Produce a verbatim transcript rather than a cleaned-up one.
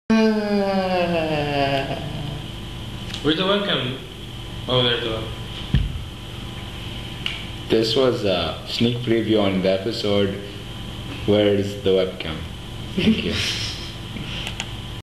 Where's the webcam? Oh, there's the webcam. This was a sneak preview on the episode. Where is the webcam? Thank you.